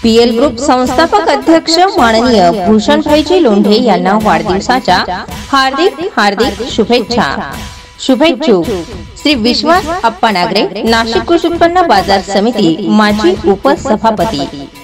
PL group संस्थापक अध्यक्ष माननीय भूषणभाईजी लोंढे यांना वाढदिवसाच्या हार्दिक शुभेच्छा। शुभेच्छुक श्री विश्वास अप्पा नागरे, नाशिक कृषी उत्पन्न बाजार समिती माजी उपसभापती।